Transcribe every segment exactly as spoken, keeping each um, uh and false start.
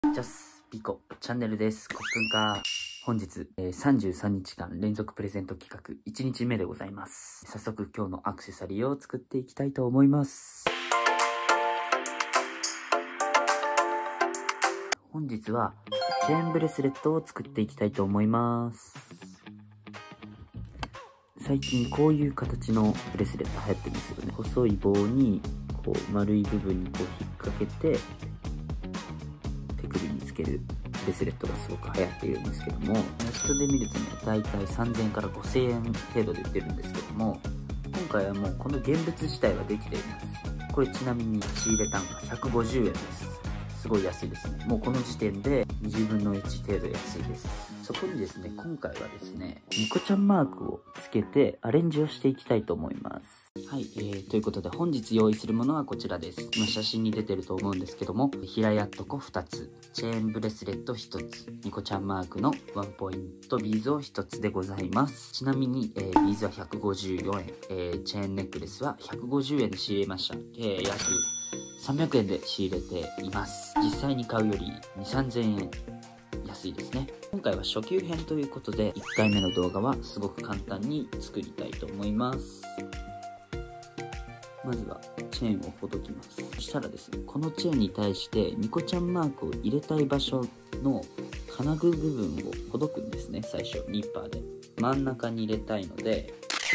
ジャスピコチャンネルです。ごふんか。本日、えー、さんじゅうさんにちかん連続プレゼント企画いちにちめでございます。早速今日のアクセサリーを作っていきたいと思います。本日はチェーンブレスレットを作っていきたいと思います。最近こういう形のブレスレット流行ってるんですよね。細い棒にこう丸い部分にこう引っ掛けて手首につけるブレスレットがすごく流行っているんですけども、ネットで見るとね、だいたいさんぜんえんからごせんえん程度で売ってるんですけども、今回はもうこの現物自体はできています。これちなみに仕入れ単価ひゃくごじゅうえんです。すごい安いですね。もうこの時点でにじゅうぶんのいち程度安いです。そこにですね、今回はですね、ニコちゃんマークをつけてアレンジをしていきたいと思います。はい、えー、ということで本日用意するものはこちらです。今写真に出てると思うんですけども、平やっとこふたつ、チェーンブレスレットひとつ、ニコちゃんマークのワンポイントビーズをひとつでございます。ちなみに、えー、ビーズはひゃくごじゅうよえん、えー、チェーンネックレスはひゃくごじゅうえんで仕入れました。えー、約さんびゃくえんで仕入れています。実際に買うよりにせんさんぜんえん安いですね。今回は初級編ということでいっかいめの動画はすごく簡単に作りたいと思います。まずはチェーンをほどきます。そしたらですね、このチェーンに対してニコちゃんマークを入れたい場所の金具部分をほどくんですね。最初ニッパーで真ん中に入れたいので、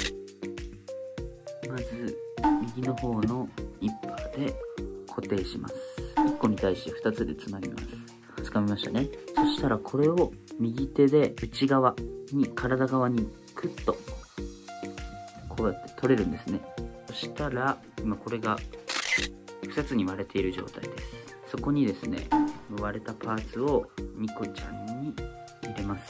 まず右の方のニッパーで固定します。いっこに対してふたつでつなぎます。掴みましたね。そしたらこれを右手で内側に体側にクッとこうやって取れるんですね。そしたら今これがふたつに割れている状態です。そこにですね、割れたパーツをニコちゃんに入れます。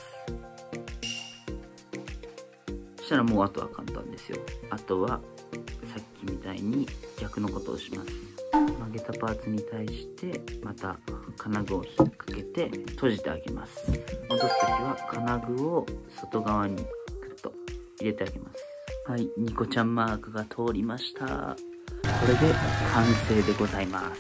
そしたらもうあとは簡単ですよ。あとはさっきみたいに逆のことをします。曲げたパーツに対してまた金具を引っ掛けて閉じてあげます。戻すときは金具を外側にグッと入れてあげます。はい、ニコちゃんマークが通りました。これで完成でございます。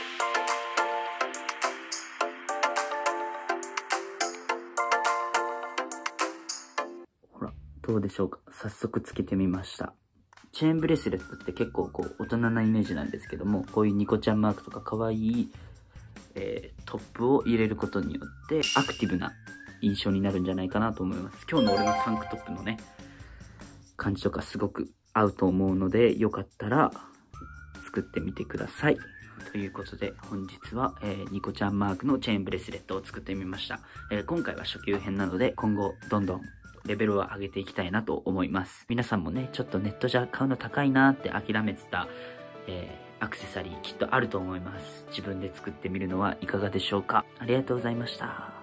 ほら、どうでしょうか。早速つけてみました。チェーンブレスレットって結構こう大人なイメージなんですけども、こういうニコちゃんマークとか可愛い、えー、トップを入れることによってアクティブな印象になるんじゃないかなと思います。今日の俺のタンクトップのね、感じとかすごく合うと思うので、よかったら作ってみてください。ということで本日は、えー、ニコちゃんマークのチェーンブレスレットを作ってみました。えー、今回は初級編なので今後どんどんレベルを上げていきたいなと思います。皆さんもね、ちょっとネットじゃ買うの高いなって諦めてた、えー、アクセサリーきっとあると思います。自分で作ってみるのはいかがでしょうか。ありがとうございました。